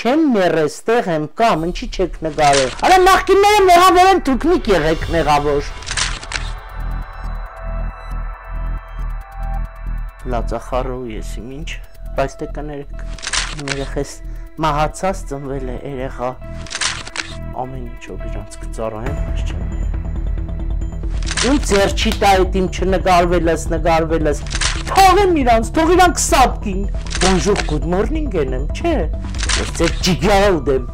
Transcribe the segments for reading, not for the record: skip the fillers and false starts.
չեմ մերստեղ եմ կամ ինչի չեք նկարել։ Արա նախկինները մեղավոր են, դուք եղեք մեղավոր։ Լացախառու ես իմ ինչ, բայց դե կներեք, իմ երեխես մահացած ծնվել է երեխա, ամեն ինչով իրանց կծառայեմ, բայց չեմ ներել։ Իմ ձեռքի տայդ իմ չնկարվելս, թողեմ իրանց, թող իրանք սատկին։ Bonjour, good morning ենեմ, չէ, ես ձեր ջիգյարը ուդեմ։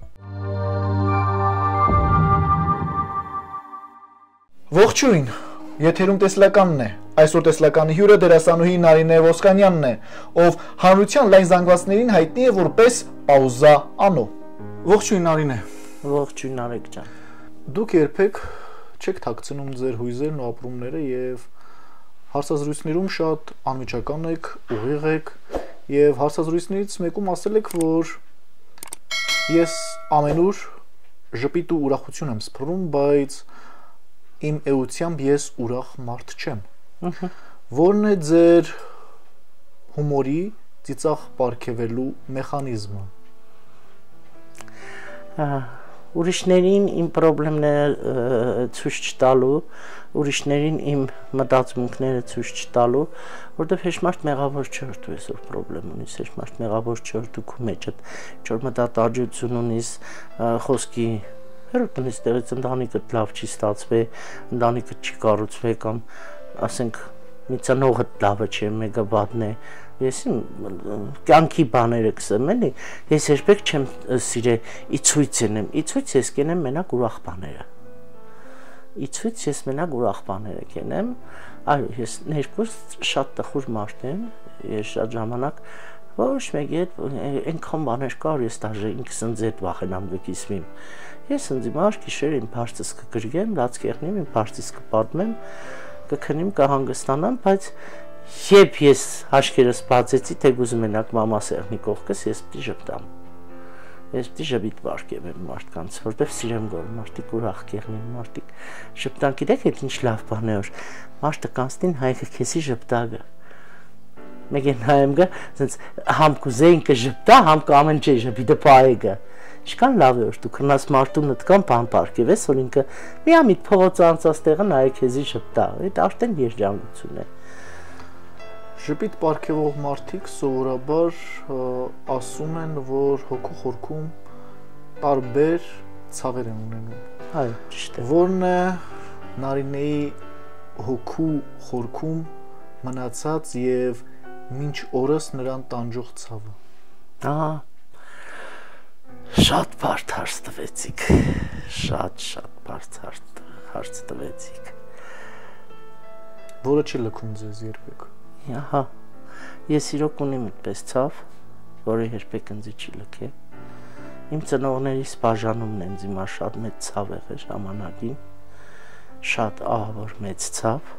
Ողջույն, եթերում տեսլականն է, այսօր տեսլականի հյուրը դերասանուհի Նարինե Ոսկանյանն է, ով հանրության լայն զանգվածներին հայտնի է որպես Պաուզա Անո։ Ողջույն Նարինե։ Ողջույն Արեգ ջան։ Դուք երբեք չեք թաքցնում ձեր հույզերն ու ապրումները եւ հարցազրույցներում շատ անմիջական եք, ուղիղ եք եւ հարցազրույցներից մեկում ասել եք, որ ես ամենուր ժպիտ ու ուրախություն եմ սփռում, բայց իմ էությամբ ես ուրախ մարդ չեմ։ Որն է ձեր հումորի ծիծաղ պարգևելու մեխանիզմը։ Ուրիշներին իմ պրոբլեմները ցույց չտալու, ուրիշներին իմ մտածմունքները ցույց չտալու, որտեղ հեշտմարտ մեղավոր չէ, որ դու այսօր պրոբլեմ ունես, հեշտմարտ մեղավոր չէ, որ դու քո մեջդ ինչ-որ մտածողություն ունես, խոսքի հերոտնից տեղից ընտանիքդ լավ չի ստացվի, ընտանիքդ չի կառուցվի կամ ասենք մի ծնողդ լավը չէ, մեկը վատն է, ես կյանքի բաները կսեմ էլի, ես երբեք չեմ սիրել ի ցույց ենեմ, ի ցույց ես կենեմ մենակ ուրախ բաները, ի ցույց ես մենակ ուրախ բաները կենեմ, այո, ես ներկուս շատ տխուր մարդ եմ, ես շատ ժամանակ ոչ մեկի հետ այնքան բաներ կար, ես դաժե ինքս ինձ հետ վախենամ գկիսվիմ, ես ինձ մար գիշեր իմ բարձս կգրգեմ, լաց կեղնեմ, իմ բարձիս կպատմեմ, կքնիմ, կհանգստանամ, բայց երբ ես հաշքերս բացեցի, թե գուզում ենակ մամա սեղնի կողքս, ես պիտի ժպտամ, ես պիտի ժպիտ պարգևեմ մարդկանց, որտեվ սիրեմ գոր, մարդիկ ուրախ կեղնին, մարդիկ ժպտան, գիտեք էդ ինչ լավ բան է, որ մարդը կանցնին հայքը քեսի ժպտագը, մեկ են հայեմ գը, համ կուզեին կժպտա, համ կամեն չէ ժպիտը պայեգը, Ինչքան լավ է որ դու քնած մարդունդ կամ բան պարգևես, որ ինքը միամիտ փողոց անցած տեղը նայ քեզի ժպտա, այդ արդեն երջանկություն է։ Ժպիտ պարգևող մարդիկ սովորաբար ասում են, որ հոգու խորքում տարբեր ցավեր են ունենում։ Այո, ճիշտ է։ Որն է Նարինեի հոգու խորքում մնացած եւ մինչ օրս նրան տանջող ցավը։ Ահա Շատ բարդ հարց տվեցիք, շատ բարդ հարց տվեցիք։ Որը չի լքում ձեզ երբեք։ Ահա, ես իրոք ունիմ այդպես ցավ, որը երբեք ինձ չի լքե։ Իմ ծնողներիս բաժանումն ինձ հիմա շատ մեծ ցավ եղել ժամանակին, շատ ահավոր մեծ ցավ,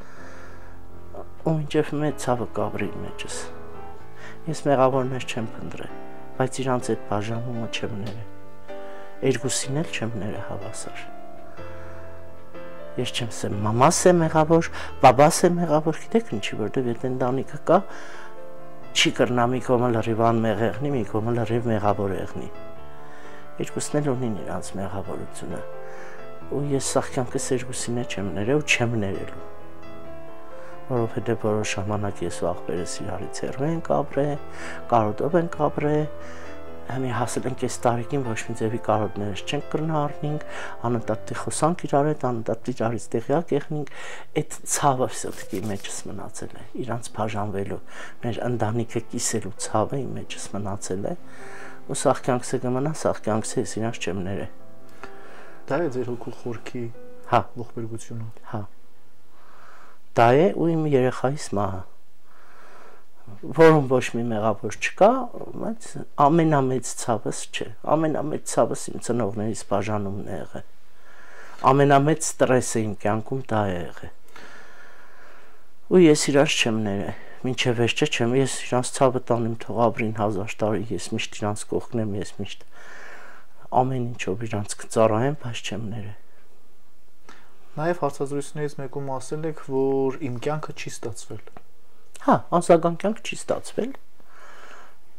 ու մինչև մեծ ցավը կաբրի մեջս։ Ես մեղավորներ չեմ փնտրել, բայց իրանց այդ բաժանումը չեմ ներել, երկուսին էլ չեմ ներել հավասար։ Ես չեմ ասեմ մամաս է մեղավոր, բաբաս է մեղավոր, գիտեք ինչի, որտեղ այդ ընտանիքը կա, չի կրնա մի կողմը լրիվ անմեղ եղնի, մի կողմը լրիվ մեղավոր եղնի։ Երկուսն էլ ունին իրանց մեղավորությունը, ու ես սաղ կյանքս երկուսին էլ չեմ ներել ու չեմ ներելու։ Որովհետև որոշ ժամանակ ես ու աղբերս իրարից հեռու ենք ապրել, կարոտով ենք ապրել, Հեմի հասել ենք այս տարիքին ոչ մի ձևի կարոտներս չենք կրնա առնինք, անընդհատ խոսանք իրար հետ, անընդհատ իրարից տեղյակ եղնինք, այդ ցավը սովետի մեջս մնացել է, իրանց բաժանվելու, մեր ընտանիքը կիսելու ցավը իմ մեջս մնացել է, ու սաղ կյանքս է կմնա, սաղ կյանքս է ես իրանց չեմ ներել։ Դա է ձեր հոգու խորքի ողբերգությունը։ Հա։ Դա է ու իմ երեխայիս մահը, որում ոչ մի մեղավոր չկա, բայց ամենամեծ ցավս չէ, ամենամեծ ցավս իմ ծնողներիս բաժանումն է եղել, ամենամեծ ստրեսը իմ կյանքում դա է եղել, ու ես իրանց չեմ ներել, մինչև վերջը չեմ, ես իրանց ցավը տանեմ թող ապրին 1000 տարի, ես միշտ իրանց կողքն եմ, ես միշտ ամեն ինչով իրանց կծառայեմ, բայց չեմ ներել։ Նաև հարցազրույցներից մեկում ասել եք, որ իմ կյանքը չի ստացվել։ Հա, անձնական կյանք չի ստացվել։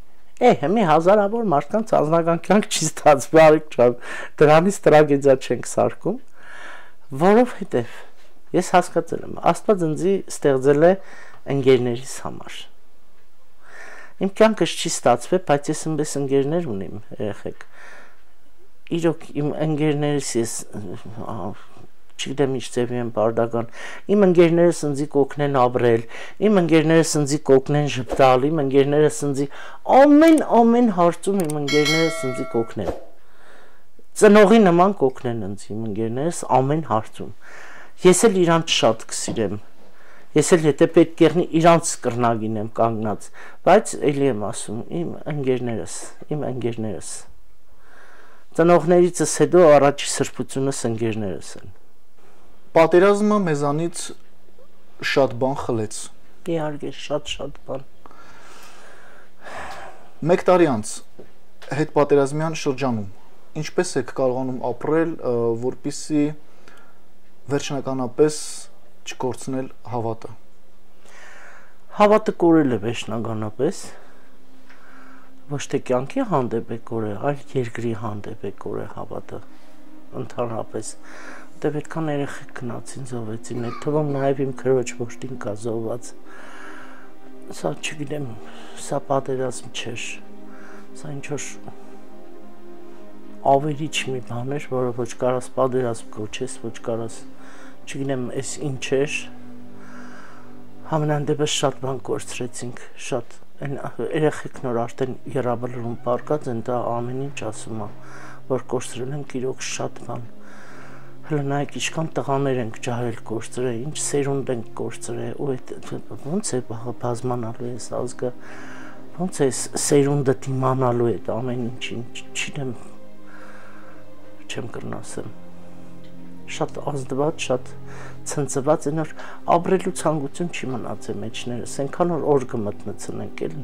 Մի հազարավոր մարդկանց անձնական կյանք չի ստացվում, Արիկ ջան, դրանից տրագեդիա չենք սարքում, որովհետև ես հասկացել եմ, Աստված ինձ ստեղծել է ընկերներիս համար։ Իմ կյանքս չի ստացվել, բայց ես այնպես ընկերներ ունիմ, երեխեք։ Իրոք իմ ընկերներս ես չգիտեմ ինչ ձևի են բարդական, իմ ընկերներս ինձ կօգնեն ապրել, իմ ընկերներս ինձ կօգնեն ժպտալ, իմ ընկերներս ինձ ամեն հարցում իմ ընկերներս ինձ կօգնեն։ Ծնողի նման կօգնեն ինձ իմ ընկերներս ամեն հարցում։ Ես էլ իրանց շատ կսիրեմ։ Ես էլ եթե պետք եղնի իրանց կրնագին եմ կանգնած, բայց էլի եմ ասում, իմ ընկերներս։ Ծնողներիցս հետո առաջի սրբությունս ընկերներս են։ Պատերազմը մեզանից շատ բան խլեց։ Իհարկե, շատ բան։ 1 տարի անց հետպատերազմյան շրջանում ինչպես եք կարողանում ապրել, որպեսզի վերջնականապես չկորցնել հավատը։ Հավատը կորել է վերջնականապես, ոչ թե կյանքի հանդեպ է կորել, այլ երկրի հանդեպ է կորել հավատը ընդհանրապես։ Դե այդքան երեխեք գնացին զոհվեցին, այդ թվում նաև իմ քրոջ ոչտին կա զոհված։ Սա չգիտեմ, սա պատերազմ չէր, սա ինչ-որ ավերիչ մի բան էր, որը ոչ կարաս պատերազմ կոչես, ոչ կարաս չգիտեմ, այս ինչ էր, համենայն դեպս շատ բան կորցրեցինք, շատ, այն երեխեք նոր արդեն եռաբլրում պարկած են, դա ամեն ինչ ասում է, որ կորցրել ենք իրոք շատ բան, հլը նայեք ինչքան տղաներ ենք ջահել կորցրել, ինչ սերունդ ենք կորցրել, ու ոնց է բազմանալու այս ազգը, ոնց է սերունդը դիմանալու է ամեն ինչին, չգիտեմ, չեմ կրնասեմ։ Շատ ազդված, շատ ցնցված են, որ ապրելու ցանկություն չի մնացել մեջներս, այնքան որ կմտնեցնենք էլ։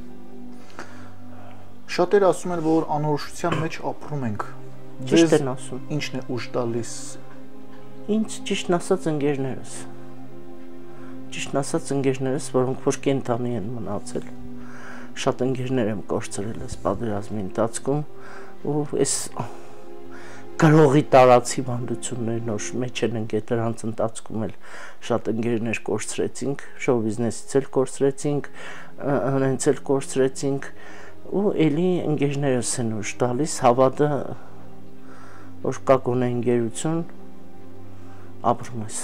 Շատերը ասում են, որ անորոշության մեջ ապրում ենք։ Ճիշտ են ասում։ Ինչն է ուժ տալիս։ Ինչ ճիշտն ասած ընկերներս։ Ճիշտն ասած ընկերներս, որոնք որ կենտանի են մնացել։ Շատ ընկերներ եմ կորցրել այս պատերազմի ընթացքում, ու այս գրողի տարածի բանդություններն որ մեջ են ընկել դրանց ընթացքում էլ շատ ընկերներ կորցրեցինք, շոու բիզնեսից էլ կորցրեցինք, հենց էլ կորցրեցինք, ու էլի ընկերներս են ուժ տալիս, հավատը որ կա գոնե ընկերություն ապրում ես։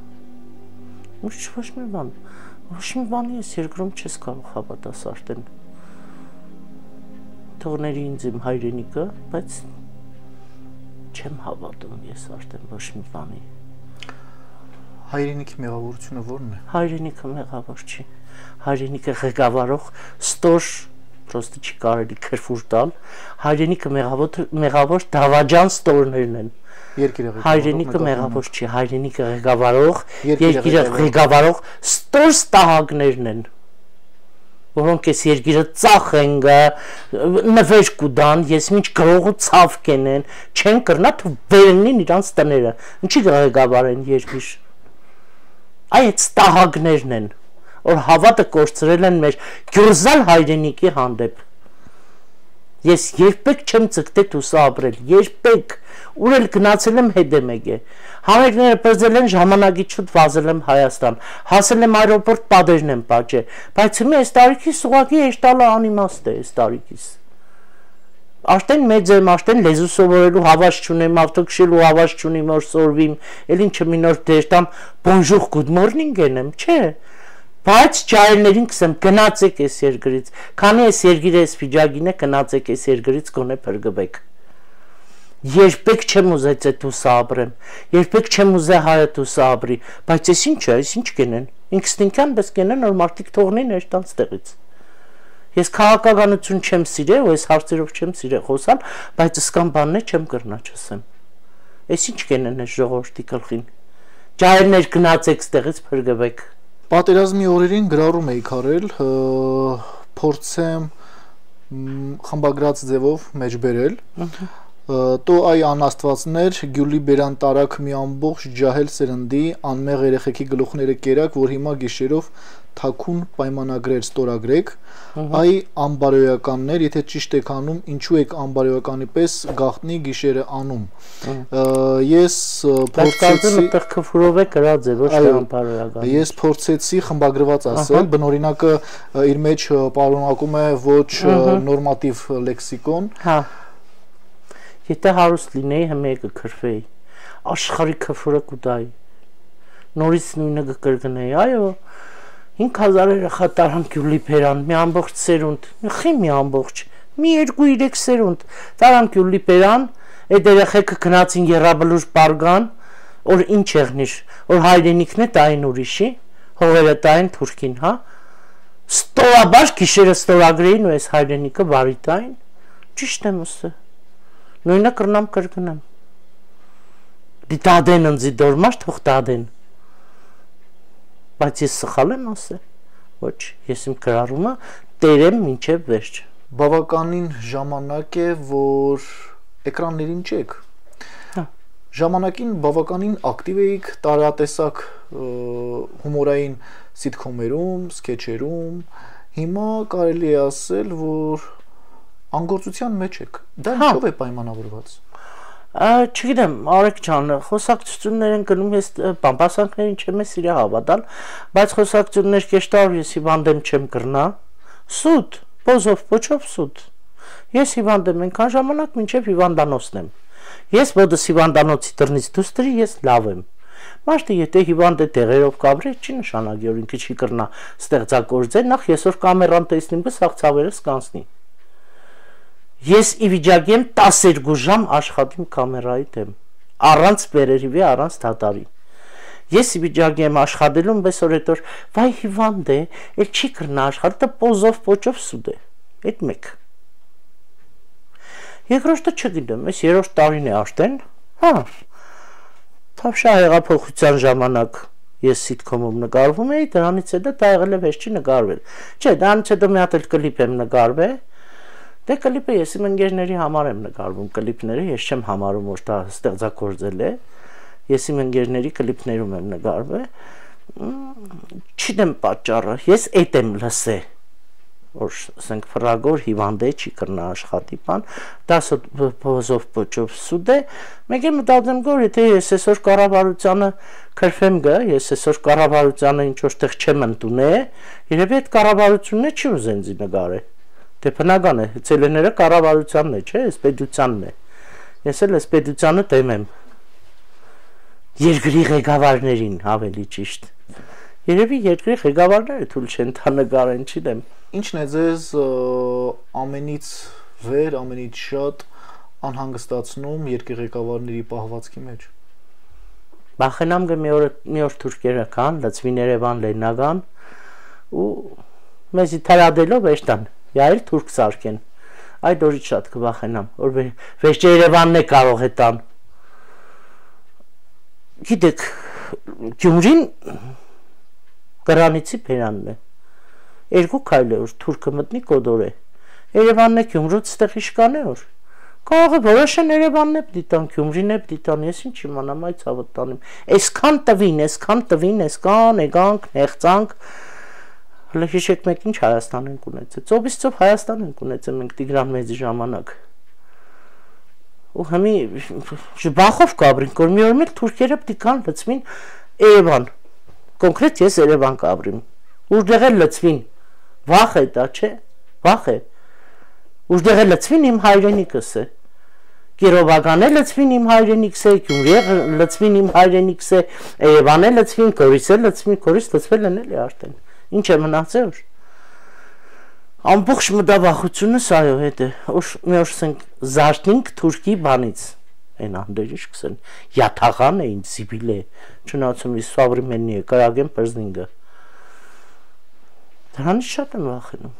Ոչ մի բանի ես երկրում չես կարող հավատաս արդեն։ Թողների ինձ իմ հայրենիքը, բայց չեմ հավատում ես արդեն ոչ մի բանի։ Հայրենիքի մեղավորությունը ո՞րն է։ Հայրենիքը մեղավոր չի։ Հայրենիքը ղեկավարող ստոր պրոստը չի կարելի քրֆուր տալ։ Հայրենիքը մեղավոր դավաճան ստորներն են։ Հայրենիքը մեղավոր չի, հայրենիքը ղեկավարող, երկիրը ղեկավարող ստոր ստահակներն են, որոնք ես երկիրը ծախեն գա, նվեր կուդան, ես մինչ գրողու ծավ կենեն, չեն կրնա թու վերնին իրանց տները, ինչի ղեկավարեն երկիր։ Այդ ստահակներն են, որ հավատը կորցրել են մեր գյուրզալ հայրենիքի հանդեպ։ Ես երբեք չեմ ցկտել դուսա ապրել, երբեք, ուր էլ գնացել եմ հետ եմ եկել։ Համերգները բրձել են ժամանակից շուտ վազել եմ Հայաստան, հասել եմ այրոպորտ պատերն եմ պատճել, բայց հիմա այս տարիքից ուղղակի էշտալը անիմաստ է այս տարիքից։ Արդեն մեծ եմ, արդեն լեզու սովորելու հավաս չունեմ, ավտոքշելու հավաս չունեմ, որ սորվիմ, էլ ինչը մի նոր դերտամ bonjour good morning ենեմ, չէ։ Բայց ջահելներին կսեմ, գնացեք այս երկրից, քանի այս երկիրը այս վիճակին է, գնացեք այս երկրից գոնե փրկվեք։ Երբեք չեմ ուզեց այդ ուսա ապրեմ, երբեք չեմ ուզե հայը ուսա ապրի, բայց այս ինչ է, այս ինչ կենեն, ինքստինքյան պես կենեն, որ մարդիկ թողնեն երտան ստեղից։ Ես քաղաքականություն չեմ սիրել, ու այս հարցերով չեմ սիրել խոսալ, բայց ըսկան բաններ չեմ կրնա չասեմ։ Այս ինչ կենեն այս ժողովրդի գլխին։ Ջահելներ գնացեք ստեղից փրկվեք։ Պատերազմի օրերին գրառում էի քարել, փորձեմ խմբագրած ձևով մեջ բերել, Տո այ անաստվածներ գյուլի բերան տարակ մի ամբողջ ջահել սրնդի անմեղ երեխեքի գլուխները կերակ որ հիմա գիշերով թաքուն պայմանագրեր ստորագրեք այ ամբարոյականներ եթե ճիշտ եք անում ինչու եք ամբարոյականի պես գախտնի գիշերը անում ես փորձեցի այդտեղ քֆուրով է գրած է ոչ թե ամբարոյական ես փորձեցի խմբագրված ասել բնօրինակը իր մեջ պարունակում է ոչ նորմատիվ լեքսիկոն հա Եթե հարուստ լինեի հմեկը քրվեի, աշխարհի քֆուրը կուտայի, նորից նույնը կկրկնեի, այո, 5000 երեխա տարան գյուլի բերան, մի ամբողջ սերունդ, մի ամբողջ, մի 2-3 սերունդ, տարան գյուլի բերան, այդ երեխեքը գնացին եռաբլուր պարգան, որ ինչ եղնիր, որ հայրենիքն է տային ուրիշի, հողերը տային թուրքին, հա, ստորաբար գիշերը ստորագրեին ու այս հայրենիքը վարի տային, ճիշտ եմ ուսը Նույնը կրնամ կրկնեմ Դի տադեն ընձի դորմաշ թող տադեն Բայց ես սխալ եմ ասել Ոչ, ես իմ կրարումը տերեմ մինչև վերջ Բավականին ժամանակ է, որ էկրաններին չեք Ժամանակին բավականին ակտիվ էիք տարատեսակ հումորային սիթքոմերում, սքեչերում Հիմա կարելի է ասել, որ անգործության մեջ եք, դա ինչով է պայմանավորված Չգիտեմ, Արեգ ջան, խոսակցություններ են գնում, ես բամբասանքներին չեմ ես իրա հավատալ, բայց խոսակցություններ կեշտար ես հիվանդեմ չեմ կրնա, սուտ, բոզով, պոչով սուտ, ես հիվանդեմ ենքան ժամանակ մինչև հիվանդանոցն եմ, ես ոտս հիվանդանոցի տրնից դուստրի, ես լավ եմ, Մաշտը եթե հիվանդ է տեղերով կաբրի, չի նշանակի, որ ինքը չի կրնա ստեղծագործել, նախ ես որ կամերան տեսնիմ, բս աղցավերը սկանցնի Ես ի վիճակի եմ 12 ժամ աշխատում կամերայի դեմ, առանց վերերիվի, առանց դատարի։ Ես ի վիճակի եմ աշխատելու, բայց որ հետո վայ հիվանդ է, էլ չի կրնա աշխատը պոզով պոչով սուտ է։ Այդ մեկ։ Երկրորդը չգիտեմ, այս երրորդ տարին է արդեն, հա։ Թավշա հեղափոխության ժամանակ ես սիթքոմում նկարվում էի, դրանից հետո դա եղել է վերջի նկարվել։ Չէ, դրանից հետո մի հատ էլ կլիպ եմ նկարվել Դե կլիպը ես իմ ընկերների համար եմ նկարվում կլիպները, ես չեմ համարում, որ դա ստեղծագործել է, ես իմ ընկերների կլիպներում եմ նկարվել, չգիտեմ պատճառը, ես էդ եմ լսե, որ ասենք ֆրագոր հիվանդ է, չի կրնա աշխատի բան, դա բոզով պոչով սուտ է, մեկ եմ մտածեմ գոր, եթե ես այսօր կառավարությանը քրֆեմ գա, ես այսօր կառավարությանը ինչ-որ տեղ չեմ ընդունել, երևի այդ կառավարությունն է չի ուզեն զի նկարել Դե բնական է, ցելեները կառավարությանն է, չէ, այս պետությանն է։ Ես էլ այս պետությանը դեմ եմ։ Երկրի ղեկավարներին ավելի ճիշտ։ Երևի երկրի ղեկավարները թույլ չեն տա նկարեն, չգիտեմ։ Ինչն է ձեզ ամենից վեր, ամենից շատ անհանգստացնում երկրի ղեկավարների պահվածքի մեջ։ Բախենամ գ մի օր թուրքերը կան, լծվին Երևան Լեննագան ու մեզի թարադելով էստան Այլ թուրք սարքեն, այդ օրից շատ կվախենամ, որ վերջ Երևանն է կարող է տան Գիտեք, Գյումրին կրանիցի բերանն է, երկու քայլ է որ թուրքը մտնի կոդոր է, Երևանն է Գյումրուց ստեղ իշկան է որ, կարող է որոշեն Երևանն է պդի տան, Գյումրին է պդի տան, ես ինչ իմանամ այդ ցավը տանիմ, այսքան տվին, այսքան եկանք, նեղծանք Հիշեք մեկ ինչ Հայաստան ենք ունեցել, ծովից ծով Հայաստան ենք ունեցել մենք Տիգրան Մեծի ժամանակ ու հմի ժբախով կաբրինք, որ մի օր մեկ թուրքերը պտի կան լծվին Երևան, կոնկրետ ես Երևան կաբրիմ, ուժդեղ էլ լծվին, վախ է դա, չէ, վախ է, ուժդեղ էլ լծվին իմ հայրենիքս է, Կիրովական է լծվին իմ հայրենիքս է, Գյումրի լծվին իմ հայրենիքս է, Երևան է լծվին, Կորիս է լծվին, Կորիս լծվել են էլի արդեն Ինչ է մնացել Ամբողջ մտավախությունս այո հետ է մի օր ասենք զարթնինք թուրքի բանից այն անդերիշ կսեն յաթաղան է ինձ զիբիլ է չնացում իս սավրիմեննի է կարագեմ պրզնինգը դրանից շատ եմ վախենում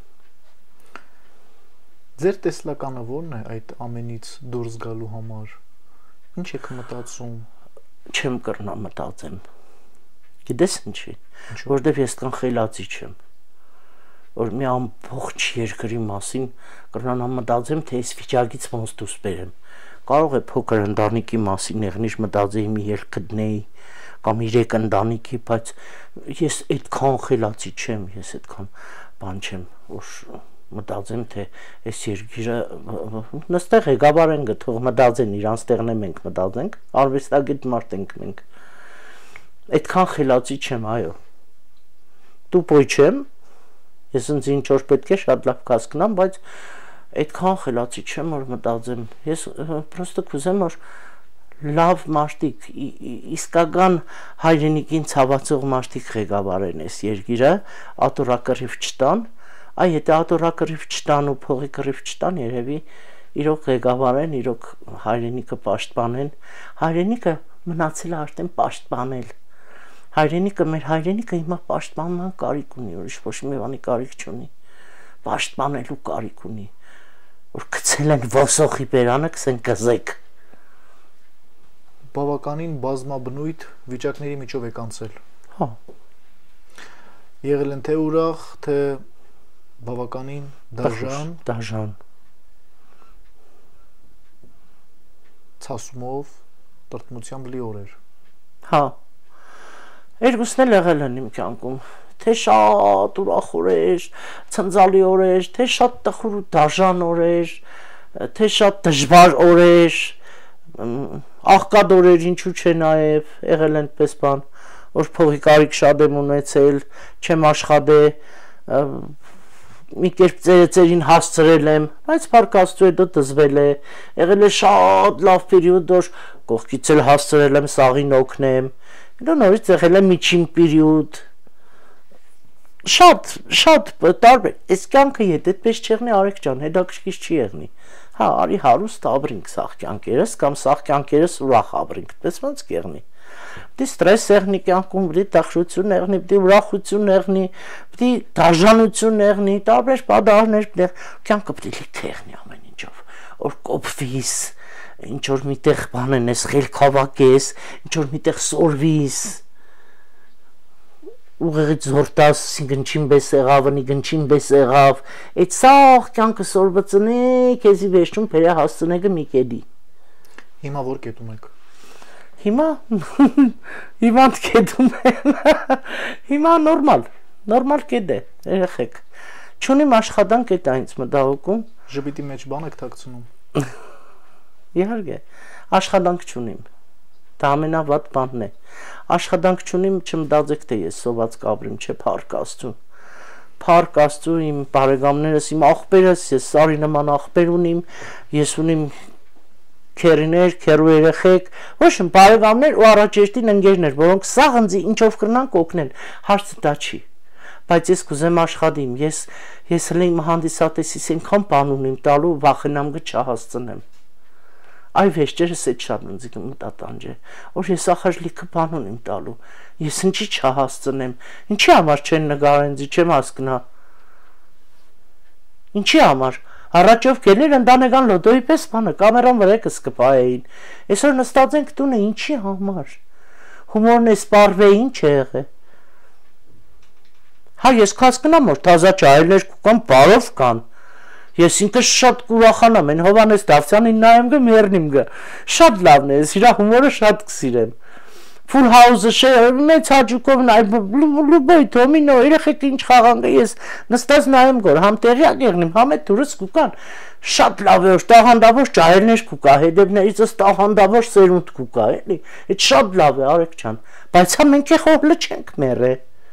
Ձեր տեսլականը ո՞րն է այդ ամենից դուրս գալու համար ինչ եք մտածում չեմ կրնա մտածեմ Գիտես ինչի, որտեվ ես կանխելացի չեմ, որ մի ամբողջ երկրի մասին կրնանամ մտածեմ, թե այս վիճակից ոնց դուրս բերեմ, կարող է փոքր ընտանիքի մասին եղնիշ մտածեի մի ելք գտնեի կամ 3 ընտանիքի, բայց ես այդքան խելացի չեմ, ես այդքան բան չեմ, որ մտածեմ թե այս երկիրը նստեղ ղեկավար են գտող մտածեն իրանց տեղն է մենք մտածենք, արվեստագետ մարդ ենք մենք, այդքան խելացի չեմ, այո, տուպոյ չեմ, ես ինձ ինչ որ պետք է շատ լավ կասկնամ, բայց այդքան խելացի չեմ, որ մտածեմ, ես պրոստը կուզեմ, որ լավ մարդիկ, իսկական հայրենիքին ցավացող մարդիկ ղեկավարեն այս երկիրը, ատորակռիվ չտան, այ եթե ատորակռիվ չտան ու փողի կռիվ չտան, երևի իրոք ղեկավարեն, իրոք հայրենիքը պաշտպանեն, հայրենիքը մնացել է արդեն պաշտպանել, հայրենիքը, մեր հայրենիքը հիմա պաշտպանման կարիք ունի, ուրիշ ոչ մի բանի կարիք չունի, պաշտպանելու կարիք ունի, որ գցել են ոսոխի բերանը, կսեն կզեք։ Բավականին բազմաբնույթ վիճակների միջով եք անցել։ Հա։ Եղել են թե ուրախ, թե բավականին դաժան, ցասումով, տրտմությամբ լի օրեր։ Հա։ Երկուսն էլ եղել են իմ կյանքում, թե շատ ուրախ օրեր, ցնցալի օրեր, թե շատ տխուր ու դաժան օրեր, թե շատ դժվար օրեր, աղքատ օրեր, ինչու՞ չէ նաև եղել են պես բան, որ փողի կարիք շատ եմ ունեցել, չեմ աշխատել, մի կերպ ծերին հասցրել եմ, բայց փառք Աստծո հետո դզվել է, եղել է շատ լավ պերիոդ, որ կողքից էլ հասցրել եմ սաղին օգնեմ, հետո նորից եղել է միջին պերիոդ, շատ տարբեր, այս կյանքը եթե այդպես չեղնի Արեգ ջան, հետաքրքիր չի եղնի, հա, արի հարուստ ապրինք սաղ կյանքերս կամ սաղ կյանքերս ուրախ ապրինք, այդպես ոնց կեղնի, պիտի ստրես եղնի կյանքում, պիտի տխրություն եղնի, պիտի ուրախություն եղնի, պիտի դաժանություն եղնի, տարբեր պատահարներ, կյանքը պիտի լիք եղնի ամեն ինչով, որ կոփվիս, ինչ որ միտեղ բան ես, խելք հավաքես, ինչ որ միտեղ սորվիս, ուղեղից զորտաս, գնչին բես եղավ, գնչին բես եղավ, այդ սաղ կյանքը սորվծնի, քեզի վերջում փերա հասցնեգը մի կեդի։ Հիմա որ կետում եք։ Հիմա կետում եմ, հիմա նորմալ կեդ է, երեխեք, չունիմ աշխատանք էտ այնց մտահոգում։ Ժպիտի մեջ բան եք թաքցնում։ Իհարկե, աշխատանք չունիմ, դա ամենավատ բանն է, աշխատանք չունիմ, չմտածեք թե ես սոված կաբրիմ, չէ, փառք Աստծո, իմ բարեկամներս, իմ աղբերս, ես Սարի նման աղբեր ունիմ, ես ունիմ քերիներ, քերու երեխեք, ոչ իմ բարեկամներ ու առաջերտին ընկերներ, որոնք սաղ ինձ ինչով կրնան կօգնեն, հարցը դա չի, բայց ես կուզեմ աշխատիմ, ես հենց իմ հանդիսատեսիս այնքան բան ունիմ տալու, վախենամ չհասցնեմ։ Այ վերջերս այդ շատ ինձ մտատանջ է, որ ես ախր լիքը բան ունիմ տալու, ես ինչի չհասցնեմ, ինչի համար չեն նկարեն, չեմ հասկնա, ինչի համար, առաջով գելեր ընտանեկան լոտոյի պես բանը, կամերան վրա կսկպայեին, այսօր նստած ենք տունը, ինչի համար, հումորն է սպարվե, ինչ է եղե, հա ես կհասկնամ, որ թազա ճայելներ կան, բարով կան, ես ինքս շատ կուրախանամ, են Հովանես Դավթյանին նայեմ գը, մերնիմ գը, շատ լավն է, ես իրա հումորը շատ կսիրեմ, Full House-ը մեծ հաճուկով նայ, լուբոյ թոմինո, երեխեք ինչ խաղան գը, ես նստած նայեմ գոր, համ տեղյակ եղնիմ, համ է դուրս կուկան, շատ լավ է, որ տաղանդավոր ճայելներ կուկա, հետևներիցս տաղանդավոր սերունդ կուկա, էլի, այդ շատ լավ է, Արեգ ջան, բայց հա մենք է խողլը չենք մերը,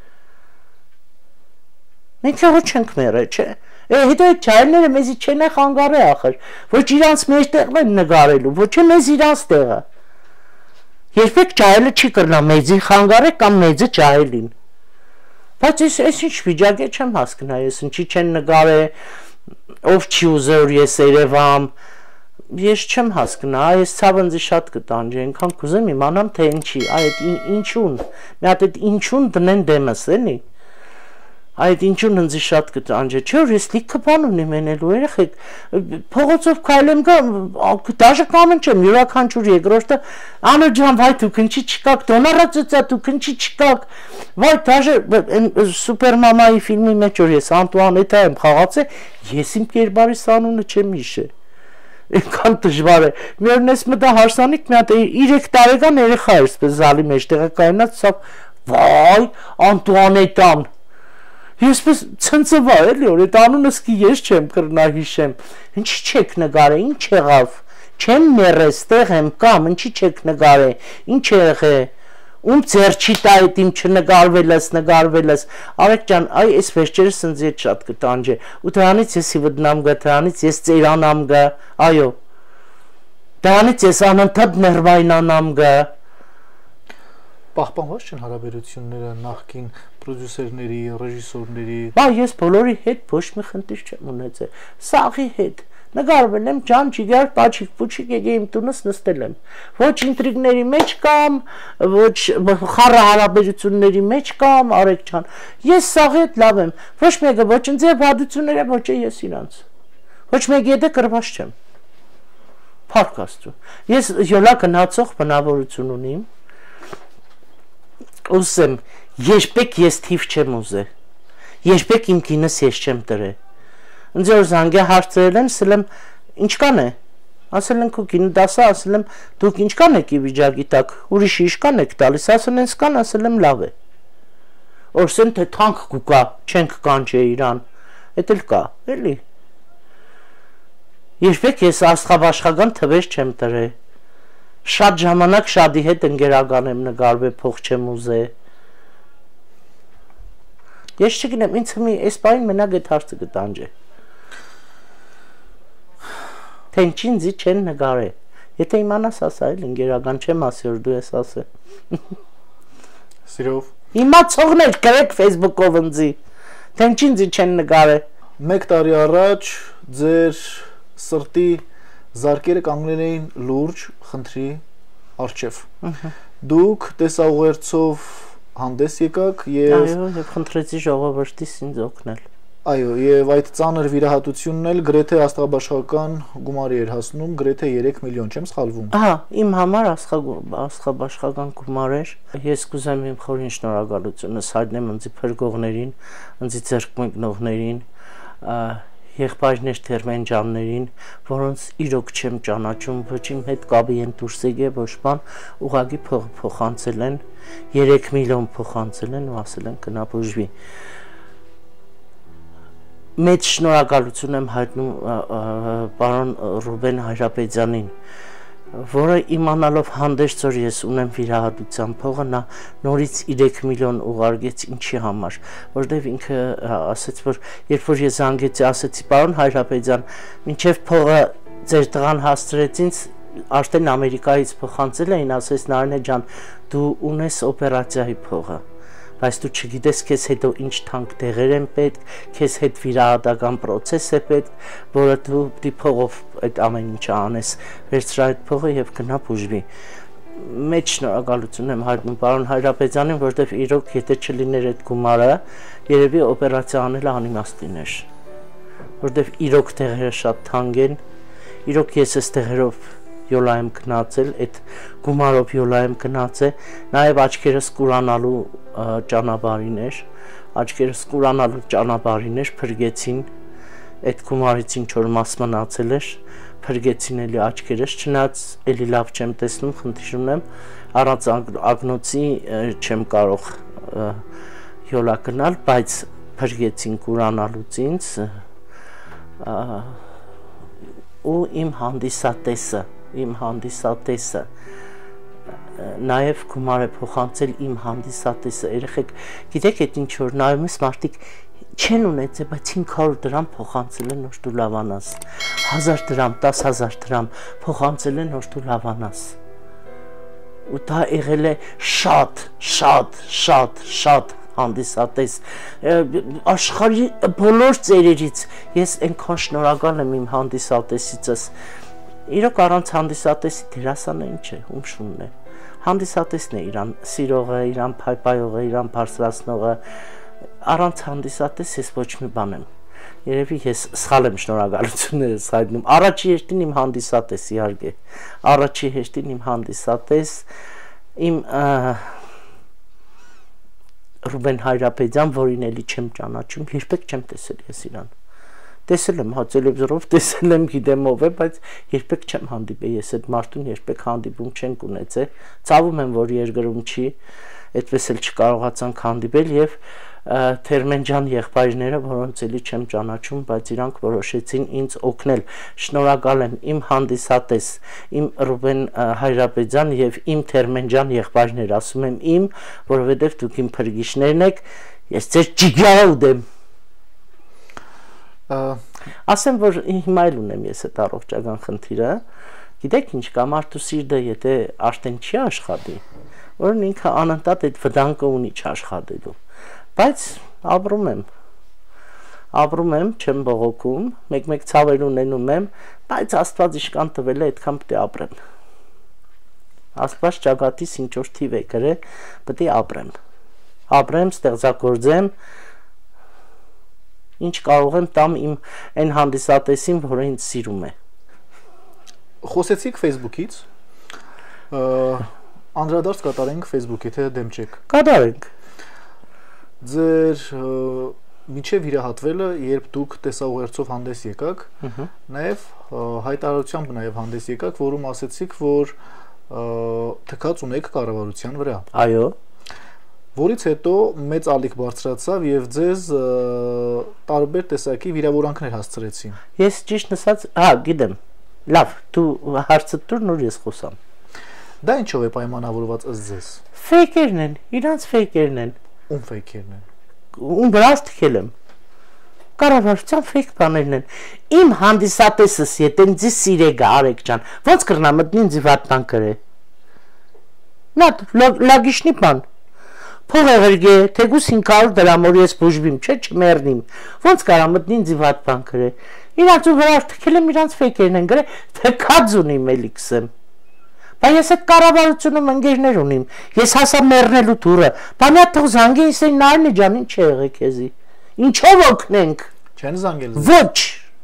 մենք է հո չենք մերը, չէ, հետո այդ ճայելները մեզի չեն է խանգարե ախր, ոչ իրանց մեր տեղն են նգարելու, ոչ է մեզ իրանց տեղը, երբեք ճայելը չի կրնա մեզի խանգարե կամ մեզը ճայելին, բայց ես ինչ վիճակ է չեմ հասկնա, ես ինչի չեն նգարե, ով չի ուզե որ ես երևամ, ես չեմ հասկնա, այս ցավը ինձ շատ կտանջի, այնքան կուզեմ իմանամ թե ինչի, այդ ինչուն, մի հատ այդ ինչուն դնեն դեմս, էլի, այդ ինչուն ինձ շատ կտանջի, չէ որ ես լիքը բան ունիմ ենելու, երեխեք, փողոցով քայլեմ գա, դաժե կամեն չեմ, յուրաքանչյուր երկրորդը, Անո ջան, վայ դուք ինչի չկաք, դոնարա ծծա դուք ինչի չկաք, վայ դաժե Սուպերմամայի ֆիլմի մեջ որ ես Անտուան Էթա եմ խաղացել, ես իմ կերպարի սանունը չեմ հիշե, Այնքան դժվար է։ Մի օրն ես մտա հարսանիք մի հատ 3 տարեկան երեխա էր, այսպես զալի մեջ տեղակայնած, սա վայ, Անտուանետան։ Եսպես ցնցվա էլի, որ այդ անունս კი ես չեմ կրնա հիշեմ։ Ինչի՞ չեք նկարե, ինչ եղավ։ Չեմ մեռես, տեղ եմ կամ, ինչի՞ չեք նկարե։ Ինչ եղե։ Ում ձեռքի տայդ իմ չնկարվելս։ Արեկ ջան, այ այս վերջերս ինձ հետ շատ կտանջե։ Ու դրանից ես իվդնամ գա, դրանից ես ծերանամ գա, այո։ Դրանից ես անընդհատ ներվայնանամ գա։ Պահպանված չեն հարաբերությունները նախկին պրոդյուսերների, ռեժիսորների։ Բա ես բոլորի հետ ոչ մի խնդիր չեմ ունեցել։ Սաղի հետ նկարվել եմ ջան ջիգար պաչիկ պուչիկ եկե իմ տունս նստել եմ ոչ ինտրիգների մեջ կամ ոչ խառը հարաբերությունների մեջ կամ Արեկ ջան ես սաղի հետ լավ եմ ոչ մեկը ոչ ինձ է բադությունները ոչ ես իրանց ոչ մեկի հետ կրված չեմ Փառք Աստծո ես յոլա գնացող բնավորություն ունիմ Ուսեմ երբեք ես թիվ չեմ ուզե երբեք իմ կինս ես չեմ տրե Ինձ որ զանգե հարցրել են, ասել եմ, ինչ կան է, ասել են քուքին դասա, ասել եմ, դուք ինչ կան եք ի վիճակի տակ, ուրիշ ինչ կան եք տալիս, ասել են սկան, ասել եմ լավ է, օրսեն թե թանք կուկա, չենք կանչե իրան, էդ էլ կա, էլի, երբեք ես աստղաբաշխական թվեր չեմ տրե, շատ ժամանակ շատի հետ ընկերական եմ նկարվել, փող չեմ ուզե, ես չգնեմ, ինձ հմի այս պահին մենակ այդ հարցը կտանջե, Թե ինչինձի չեն նկարե, եթե իմանաս ասա էլ ընկերական չեմ ասի, որ դու ես ասե Սիրով Իմացողներ կրեք Facebook-ով ընձի, թե ինչինձի չեն նկարե 1 տարի առաջ ձեր սրտի զարկերը կանգնել էին լուրջ խնդրի առջև Դուք տեսաուղերձով հանդես եկաք եւ Այո, եւ խնդրեցի ժողովրդից ինձ օգնել Այո, եւ այդ ծանր վիրահատությունն էլ գրեթե աստղաբաշխական գումարի էր հասնում, գրեթե 3 միլիոն, չեմ սխալվում։ Ահա, իմ համար աստղաբաշխական գումար էր։ Ես կուզեմ իմ խորին շնորհակալությունս հայտնեմ ինձ փրկողներին, ինձ ձեռք մեկնողներին, եղբայրներ Թերմենջաններին, որոնց իրոք չեմ ճանաչում, ոչ իմ հետ կապի են դուրս եկել, ոչ բան, ուղղակի փոխանցել են, 3 միլիոն փոխանցել են ու ասել են գնա բուժվի։ Մեծ շնորհակալություն եմ հայտնում պարոն Ռուբեն Հայրապետյանին, որը իմանալով հանդերձ որ ես ունեմ վիրահատության փողը, նա նորից 3 միլիոն ուղարկեց ինչի համար, որտեղ ինքը ասաց, որ երբ որ ես զանգեցի, ասացի պարոն Հայրապետյան, մինչև փողը ձեր տղան հասցրեց ինձ, արդեն Ամերիկայից փոխանցել էին, ասես Նարինե ջան, դու ունես օպերացիայի փողը Բայց դու չգիտես քեզ հետո ինչ թանկ տեղեր են պետք, քեզ հետ վիրահատական process է պետք, որը դու պիտի փողով այդ ամեն ինչը անես, վերցրա այդ փողը եւ գնա բուժվի։ Մեծ շնորհակալություն եմ հայտնում պարոն Հայրապետյանին, որովհետեւ իրոք եթե չլիներ այդ գումարը, երևի օպերացիա անելը անիմաստ լիներ։ Որովհետեւ իրոք տեղերը շատ թանկ են, իրոք ես այս տեղերով յոլա եմ գնացել, այդ գումարով յոլա եմ գնացել, նաև աչքերս կուրանալու ճանապարհին էր, աչքերս կուրանալու ճանապարհին էր, փրկեցին, այդ գումարից ինչ որ մաս մնացել էր, փրկեցին էլի աչքերս, չնայած էլի լավ չեմ տեսնում, խնդիր ունեմ, առանց ագնոցի չեմ կարող յոլա գնալ, բայց փրկեցին կուրանալուց ինձ ու իմ հանդիսատեսը նաև գումար է փոխանցել իմ հանդիսատեսը երեխեք գիտեք այդ ինչ որ նայում ես մարդիկ չեն ունեցել բայց 500 դրամ փոխանցել են որ դու լավանաս 1000 դրամ 10000 դրամ փոխանցել են որ դու լավանաս ու դա եղել է շատ հանդիսատես աշխարհի բոլոր ծերերից ես այնքան շնորհակալ եմ իմ հանդիսատեսիցս իրոք առանց հանդիսատեսի դերասանը ինչ է ում շունն է հանդիսատեսն է իրան սիրողը իրան փայփայողը իրան բարձրացնողը առանց հանդիսատես ես ոչ մի բան եմ երևի ես սխալ եմ շնորհակալություններս հայտնում առաջի հերթին իմ հանդիսատես իհարկե առաջի հերթին իմ հանդիսատես իմ Ռուբեն Հայրապետյան, որին էլի չեմ ճանաչում, երբեք չեմ տեսել ես իրան։ Տեսել եմ, հա տելևիզորով տեսել եմ, գիտեմ ով է, բայց երբեք չեմ հանդիպել, ես այդ մարդուն երբեք հանդիպում չենք ունեցել։ Ցավում եմ, որ երկրում չի, այդպես էլ չկարողացանք հանդիպել եւ Թերմենջան եղբայրները, որոնց էլի չեմ ճանաչում, բայց իրանք որոշեցին ինձ օգնել։ Շնորհակալ եմ իմ հանդիսատես, իմ Ռուբեն Հայրապետյան եւ իմ Թերմենջան եղբայրներ, ասում եմ իմ, որովհետեւ դուք իմ փրկիչներն եք, ես ձեր ջիգարը ուդեմ։ Ասեմ, որ հիմա էլ ունեմ ես այդ առողջական խնդիրը, գիտեք ինչ կա, մարդու սիրտը եթե արդեն չի աշխատի, որն ինքը անընդհատ այդ վտանգը ունի չաշխատելու, բայց ապրում եմ, չեմ բողոքում, մեկ-մեկ ցավեր ունենում եմ, բայց Աստված իշքան տվել է, այդքան պետք է ապրեմ։ Աստված ճակատիս ինչ որ թիվ է գրել, պետք է ապրեմ, ստեղծագործեմ, ինչ կարող եմ տամ իմ այն հանդիսատեսին, որը ինձ սիրում է։ Խոսեցիք Facebook-ից, անդրադարձ կատարենք Facebook-ի, թե դեմ չեք։ Կատարենք։ Ձեր միջև իրահատվելը, երբ դուք տեսաուղերձով հանդես եկաք, նաև հայտարարությամբ նաև հանդես եկաք, որում ասեցիք, որ թքած ունեք կառավարության վրա։ Այո։ Որից հետո մեծ ալիք բարձրացավ եւ ձեզ տարբեր տեսակի վիրավորանքներ հասցրեցին։ Ես ճիշտ ասած, հա, գիտեմ։ Լավ, դու հարցը տուր, նոր ես խոսամ։ Դա ինչով է պայմանավորված ըստ ձեզ։ Ֆեյքերն են, իրանց ֆեյքերն են։ Ում ֆեյքերն են։ Ում վրա թքել եմ։ Կառավարության ֆեյք բաներն են։ Իմ հանդիսատեսս, եթե ինձ սիրեգա Արեգ ջան, ոնց կրնա մտնի ինձ վատան կրե։ Նա լագիշնի բան։ Փող եղերգե, թեկուս 500 դրամ, որ ես բուժվիմ, չէ, չմեռնիմ։ Ոնց կարա մտնի ինձ վատ բան գրե։ Իրանց ու վրա թքել եմ, իրանց ֆեյքերն են գրել, թքած ունիմ էլի կսեմ։ Բայց ես այդ կառավարությունում ընկերներ ունիմ։ Ես հասա մեռնելու դուրը։ Բանա թող զանգի ինձ նայնի ջան, ինչ է եղել քեզի։ Ինչով օգնենք։ Չեն զանգել։ Ոչ։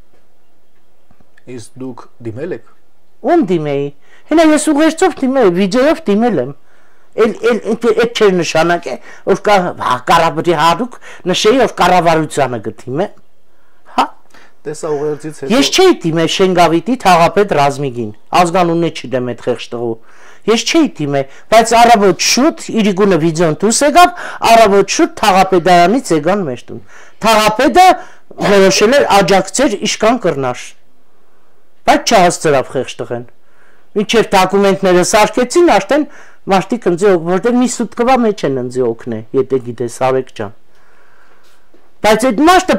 Իսկ դուք դիմել եք։ Ում դիմեի։ Հենա ես ուղերձով դիմել, վիդեոյով դիմել եմ։ Այդ չէր նշանակե, որ կառավարի հարուկ նշեի, որ կառավարությանը գտիմ է։ Հա։ Տեսա ուղերձից հետո։ Ես չէի դիմել Շենգավիտի թաղապետ Ռազմիկին, ազգանունն է չդեմ այդ խեղճտղու։ Ես չէի դիմել, բայց առավոտ շուտ Իրիգունը վիդեոն դուրս եկավ, առավոտ շուտ թաղապետարանից եկան մեր տուն։ Թաղապետը որոշել էր աջակցել Իշկան Կռնաշ։ Բայց չհասցրավ խեղճտղեն։ Մինչև դոկումենտները սարքեցին, արդեն մարդիկ ընձի որտեղ մի սուտկվա մեջ են ընձի օգնե, եթե գիտես Արեգ ջան։ Բայց այդ մարդը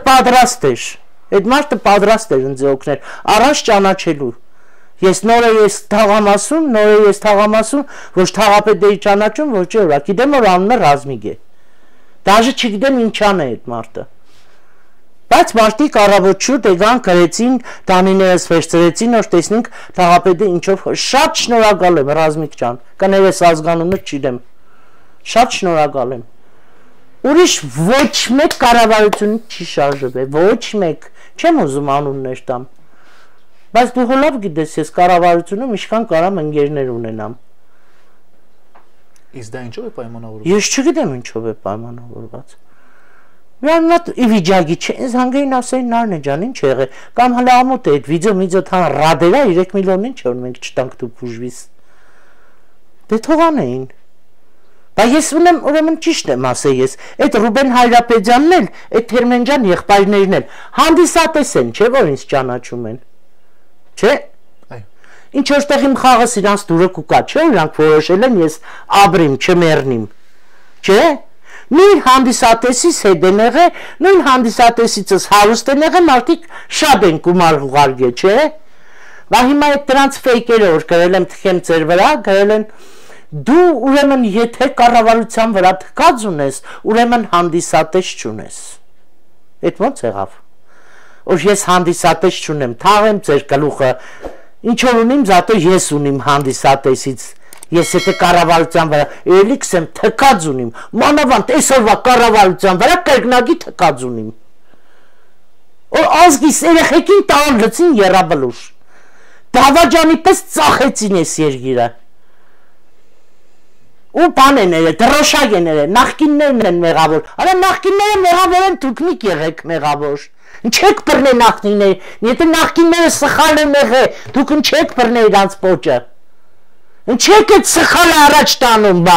պատրաստ էր ընձի օգնել, առանց ճանաչելու։ Ես նոր ես թաղամասում, ոչ թաղապետերի ճանաչում, ոչ չէ, գիտեմ որ անունը Ռազմիկ է։ Դաժե չգիտեմ ինչան է այդ մարդը։ Բայց մարդիկ առավոտ շուտ եկան, գրեցին, տանիներս վերցրեցին, որ տեսնենք թաղապետը ինչով։ Շատ շնորհակալ եմ Ռազմիկ ջան, կներես ազգանունը չգիտեմ։ Շատ շնորհակալ եմ։ Ուրիշ ոչ մեկ կառավարություն չի շարժվել, ոչ մեկ, չեմ ուզում անուններ տամ։ Բայց դու հոլավ գիտես, ես կառավարությունում ինչքան կարամ ընկերներ ունենամ։ Իսկ դա ինչով է պայմանավորված։ Ես չգիտեմ ինչով է պայմանավորված։ Միաննատ իվիջագի չէ, ինձ հանգեին ասեին նարն է ջան, ինչ եղե, կամ հլա ամոտ է, այդ վիդեո թան ռադերա 3 միլիոն ինչ որ մենք չտանք դու բուժվիս։ Դե թողանեին։ Բա ես ուրեմն ճիշտ եմ ասել ես, այդ Ռուբեն Հայրապետյանն էլ, այդ Թերմենջան եղբայրներն էլ, հանդիսատես են, չէ որ ինձ ճանաչում են։ Չէ։ Ինչ որտեղ իմ խաղս իրանց դուրը կուկա, չէ, իրանք որոշել են ես ապրեմ, չմեռնիմ։ Չէ։ Նույն հանդիսատեսից հետ են եղել, նույն հանդիսատեսիցս հարուստ են եղել, մարդիկ շատ են գումար ուղարկել, չէ։ Բա հիմա այդ դրանց ֆեյքերը որ գրել եմ թքեմ ձեր վրա, գրել են դու ուրեմն եթե կառավարության վրա թքած ունես, ուրեմն հանդիսատես չունես։ Այդ ո՞նց եղավ։ Որ ես հանդիսատես չունեմ, թաղեմ ձեր գլուխը, ինչ որ ունիմ, զատո ես ունիմ հանդիսատեսից։ Ես եթե կառավարության վրա էլիքս եմ թքած ունիմ, մանավանդ այսօրվա կառավարության վրա կրկնակի թքած ունիմ։ Որ ազգիս երեխեքին տան լցին երաբլուշ։ Դավաճանի պես ծախեցին ես երգիրը։ ու բաներները, դրոշագեները, նախկիններն են մեղավոր։ Արա նախկինները մեղավոր են, դուք մի եղեք մեղավոր։ Ինչեք բռնել նախկինները, եթե նախկինները սխալ են եղել, դուք ինչեք բռնել իրանց պոճը։ Ինչեք այդ սխալը առաջ տանում, բա։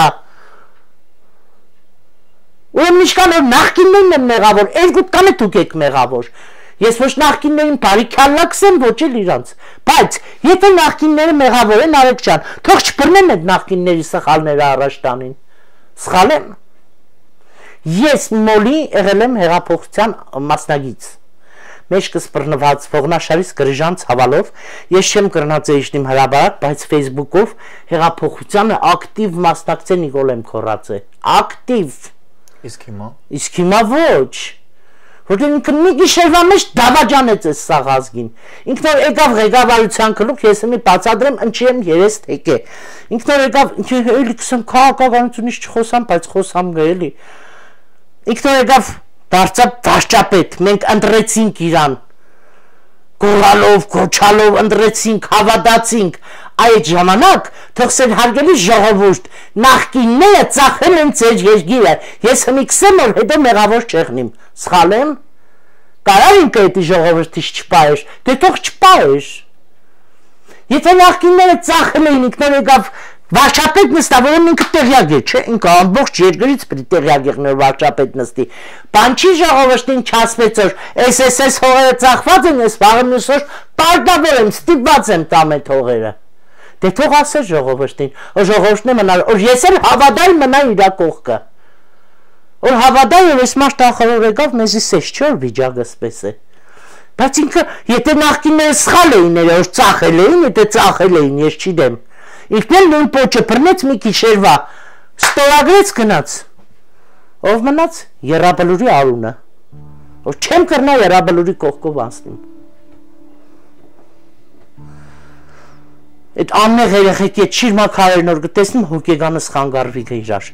Ուրեմն ինչքան որ նախկիններն են մեղավոր, երկու կանը դուք եք մեղավոր։ Ես ոչ նախկիններին բարիքալակսեմ, ոչ էլ իրանց։ Բայց եթե նախկինները մեղավոր են, Արեգ ջան, թող չբռնեն այդ նախկինների սխալները առաջ տանին։ Սխալ եմ։ Ես մոլի եղել եմ հեղափոխության մասնագիծ։ Մեջքս բռնված Ողնաշարից Գրիժան ցավալով, ես չեմ կրնած իջնիմ հրաբարակ, բայց Facebook-ով հեղափոխությանը ակտիվ մասնակցել Նիկոլ եմ քորացե։ Ակտիվ։ Իսկ հիմա ոչ։ Որտեղ ինքը մի գիշերվա մեջ դավաճանեց այս սաղազգին։ Ինքն որ եկավ ղեկավարության գլուխ, ես մի բացադրեմ, ինչի եմ երես թեկե։ Ինքն որ եկավ, էլի քսեմ քաղաքականությունից չխոսամ, բայց խոսամ գելի։ Ինքն որ եկավ դարձավ վարչապետ, մենք ընտրեցինք իրան։ Գորալով, գոչալով ընտրեցինք, հավատացինք։ Այդ ժամանակ թողսել հարգելի ժողովուրդ, նախկինները ծախել են ձեր երկիրը։ Ես հմիքսեմ, որ հետո մեղավոր չեղնիմ։ Սխալ եմ։ Կարար ինքը էդի ժողովրդից չպայր, դե թող չպայր։ Եթե նախկինները ծախել էին, ինքներ եկավ վարչապետ նստա, որում ինքը տեղյակ է, չէ, ինքը ամբողջ երկրից պետք է տեղյակ եղնի, որ վարչապետ նստի։ Բան չի ժողովրդին չասվեց, որ SSS հողերը ծախված են, ես վաղը մյուս օր պարտավոր եմ, ստիպված եմ տամ այդ հողերը։ Դե թող ասեր ժողովրդին, որ ժողովուրդն է մնալ, որ ես էլ հավատալ մնա իրա կողքը։ Որ հավատալ որ այս մարդ ախորով եկավ, մեզի սեզ չէ, որ վիճակը սպես է։ Բայց ինքը, եթե նախկինները սխալ էին, որ ծախել էին, եթե ծախել էին, ես չի դեմ։ Ինքն էլ նույն պոչը բռնեց մի գիշերվա, ստորագրեց գնաց։ Ով մնաց Եռաբլուրի Արունը, որ չեմ կրնա Եռաբլուրի կողքով անցնիմ։ Այդ ամնեղ երեխեքի այդ շիրմաքարերն որ գտեսնում հոգեգանս խանգարվի իրար։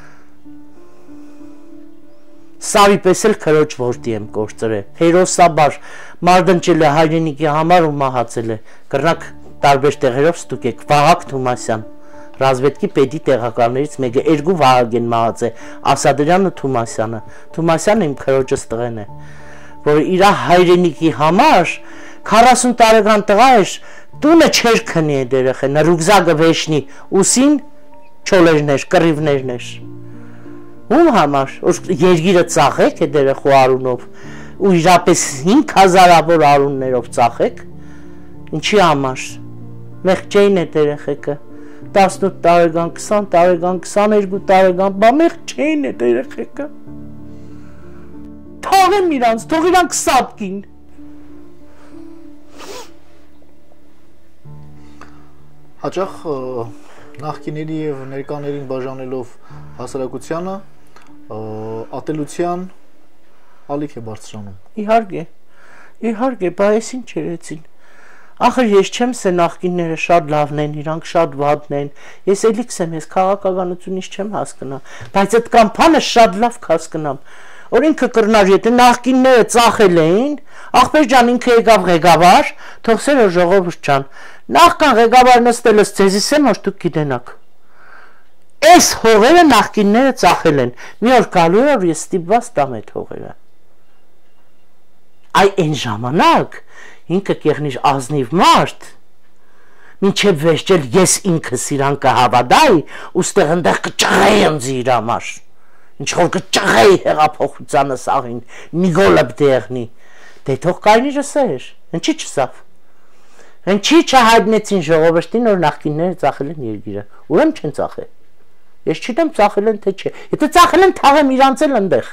Սավի պես էլ քրոջ որդի եմ կործրել, հերոսաբար մարդնջել է հայրենիքի համար ու մահացել է, կրնակ տարբեր տեղերով ստուգեք, Վահագ Թումասյան, ռազմետքի պետի տեղակալներից մեկը, երկու Վահագ են մահացել, Ասադրյանը Թումասյանը, Թումասյանը իմ քրոջս տղեն է, որ իր հայրենիքի համար 40 տարեկան տղա էր, տունը չէր քնի այդ երեխեն, ռուկզակը վեշնի, ուսին չոլերներ, կռիվներներ։ Ում համար, որ երկիրը ծախեք այդ երեխու արունով, ու իրապես 5000-ավոր արուններով ծախեք, ինչի համար, մեղ չէին այդ երեխեքը, 18 տարեկան, 20 տարեկան, 22 տարեկան, բա մեղ չէին այդ երեխեքը, թաղեմ իրանց, թող իրանք սապկին։ Հաճախ նախկիների և ներկաներին բաժանելով հասարակությանը ատելության ալիք է բարձրանում։ Իհարկե, բա ես ինչ երեցին։ Ախր ես չեմ սե նախկինները շատ լավն են, իրանք շատ վատն են, ես էլիքս եմ, ես քաղաքականությունից չեմ հասկնա, բայց այդ կամփանը շատ լավ հասկնամ, որ ինքը կրնար, եթե նախկինները ծախել էին, ախպեր ջան ինքը եկավ ղեկավար, թողսեր որ ժողովուրդ ջան, նախքան ղեկավար նստելս ձեզիս եմ, որ դուք գիտենաք։ Այս հողերը նախկինները ծախել են, մի օր գալու է, որ ես ստիպված տամ այդ հողերը։ Այ այն ժամանակ ինքը կեղնիր ազնիվ մարդ, մինչև վերջել ես ինքս իրան կհավատայի, ու ստեղ ընդեղ կճղեի ընձի իր համար, ինչ որ կճղեի հեղափոխությանը սաղին, Նիկոլը բդեղնի, դե թող կայնիրը սեր, ընչի չսավ, ընչի չհայտնեցին ժողովրդին, որ նախկինները ծախել են երկիրը, ուրեմ չեն ծախել, ես չիտեմ ծախել են թե չէ, եթե ծախել են թաղեմ իրանց էլ ընդեղ,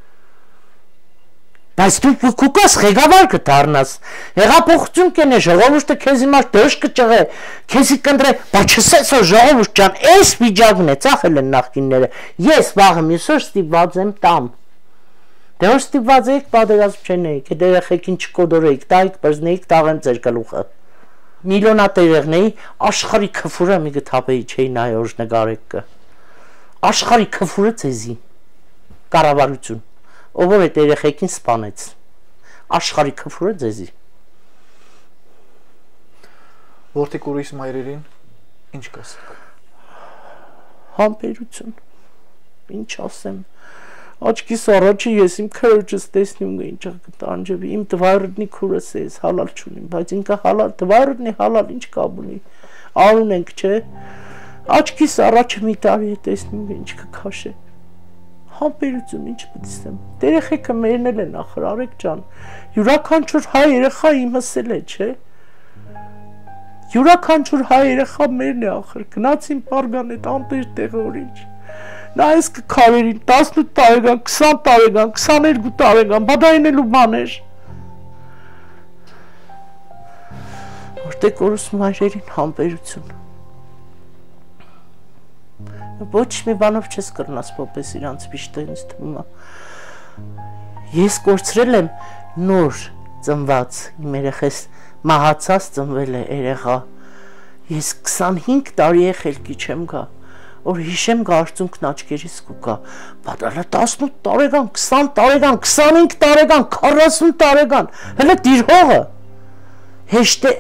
բայց դու կուկաս ղեկավար կդառնաս, հեղափոխություն կենե, ժողովուրդը քեզ հիմար դոշ կճղե, քեզի կընտրե, բա չսես որ ժողովուրդ ջան, այս վիճակն է, ծախել են նախկինները, ես վաղը մյուս օր ստիպված եմ տամ, դե որ ստիպված էիք պատերազմ չենեիք, այդ երեխեքին չկոդորեիք, տայիք, բրզնեիք, տաղեմ ձեր գլուխը, միլիոնատերեղնեի, աշխարհի քֆուրը մի գթապեի չէի նայ օրժնգարեկը, աշխարհի քֆուրը ձեզի, կառավարություն ով որ այդ երեխեքին սպանեց, աշխարհի քֆուրը ձեզի։ Որդի կուրիս մայրերին ինչ կասեք։ Համբերություն։ Ինչ ասեմ։ Աչքիս առաջը ես իմ քրոջս տեսնում եմ ինչ կտանջվի, իմ դվայրդնի քուրս էս հալալ չունիմ, բայց ինքը հալալ, դվայրդնի հալալ ինչ կապ ունի։ Արուն ենք, չէ։ Աչքիս առաջը մի տարի է տեսնում եմ ինչ կքաշե։ Համբերություն, ինչ պետք է ասեմ։ Երեխեքը մերն էլ են ախր, Արեգ ջան։ Յուրաքանչյուր հայ երեխա իմս էլ է, չէ։ Յուրաքանչյուր հայ երեխա մերն է ախր, գնացին պարգան այդ անտեր տեղը օրինչ։ Նա ես կքարերին 18 տարեկան, 20 տարեկան, 22 տարեկան, բադայնելու բան էր։ Որտե կորուս մայրերին համբերություն։ Ոչ մի բանով չես կրնաս պոպես իրանց վիշտը ինձ թվում է։ Ես կորցրել եմ նոր ծնված, իմ երեխես մահացած ծնվել է երեխա։ Ես 25 տարի է խելքի չեմ գա, որ հիշեմ գա արցունքն աչքերիս կուկա, բադալը 18 տարեկան, 20 տարեկան, 25 տարեկան, 40 տարեկան, հələ դիրհողը, հեշտ է,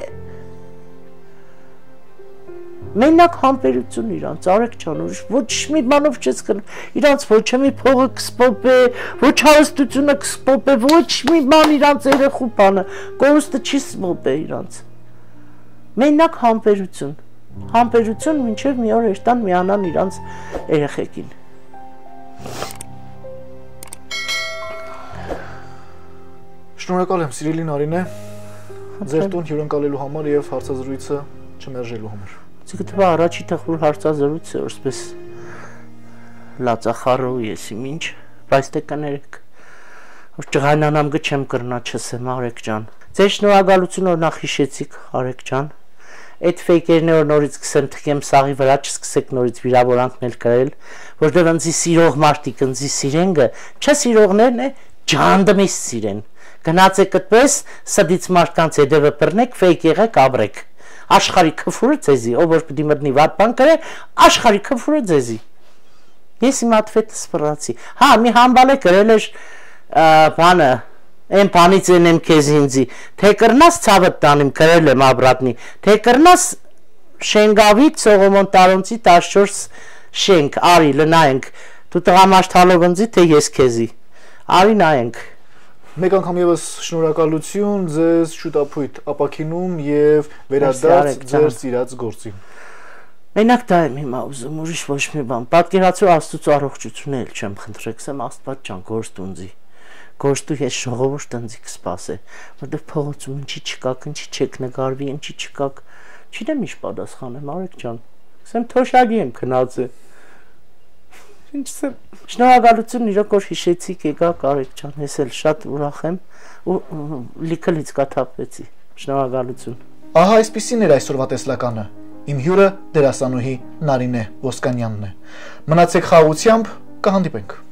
մենակ համբերություն իրանց, Արեգ ջան, ուրիշ ոչ մի բանով չես կրնա, իրանց ոչ մի փողը կսպոպե, ոչ հարստությունը կսպոպե, ոչ մի բան իրանց երեխու բանը, կորուստը չի սպոպե իրանց, մենակ համբերություն, համբերություն մինչև մի օր երտան միանան իրանց երեխեքին։ Շնորհակալ եմ, սիրելի Նարինե, ձեր տուն հյուրընկալելու համար եւ հարցազրույցը չմերժելու համար։ Ցիկտվա առաջի թխուր հարցազրույցը որպես լացախառու եսի ինչ, բայց դե կներեք, որ ճղանանամ գ չեմ կրնա չսեմ Արեգ ջան։ Ձեր շնորհակալություն որ նախ հիշեցիք Արեգ ջան։ Այդ ֆեյքերն որ նորից սկսեմ թքեմ սաղի վրա չսկսեք նորից վիրավորանքներ կրել, որտեղ ընձի սիրող մարդիկ ընձի սիրենգը, չէ սիրողներն է ջանդմիս սիրեն։ Գնացեք այդպես, սդից մարդկանց հետևը բռնեք, ֆեյք եղեք, ապրեք։ Աշխարհի քֆուրը ձեզի, ով որ պիտի մտնի վատ բան կրե, աշխարհի քֆուրը ձեզի։ Ես իմ ատվետը սպռացի։ Հա, մի համբալ է գրել էր բանը, այն բանից ենեմ քեզ ինձի, թե կրնաս ցավդ տանիմ գրել եմ աբրատնի, թե կրնաս Շենգավի Սողոմոն Տարոնցի 14 շենք, արի լնայենք, դու տղամարդ հալով ընձի, թե ես քեզի, արի նայենք։ Մեկ անգամ եւս շնորհակալություն ձեզ շուտապույտ ապակինում եւ վերադարձ ձեր սիրած գործին։ Մենակ դա եմ հիմա ուզում, ուրիշ ոչ մի բան։ Պատկերացրու Աստծո առողջություն էլ չեմ խնդրեք, սեմ Աստված ջան, գործ ունձի։ Գործու ես ժողովուրդ ընձի կսպասե, որտեղ փողոցում ինչի չկաք, ինչի չեք նկարվի, ինչի չկաք։ Չինեմ ինչ պատասխանեմ, Արեգ ջան։ Սեմ թոշակի եմ քնածը։ Ինչ սեմ։ Շնորհակալություն իրոք որ հիշեցիք եկաք Արեգ ջան, ես էլ շատ ուրախ եմ ու լիքը լիցկաթափվեցի։ Շնորհակալություն։ Ահա այսպեսին էր այսօրվա տեսլականը։ Իմ հյուրը դերասանուհի Նարինե Ոսկանյանն է։ Մնացեք խաղաղությամբ, կհանդիպենք։